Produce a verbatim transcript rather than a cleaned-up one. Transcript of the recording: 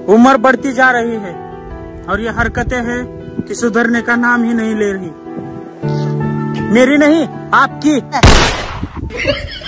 उम्र बढ़ती जा रही है और ये हरकतें हैं कि सुधरने का नाम ही नहीं ले रही। मेरी नहीं, आपकी।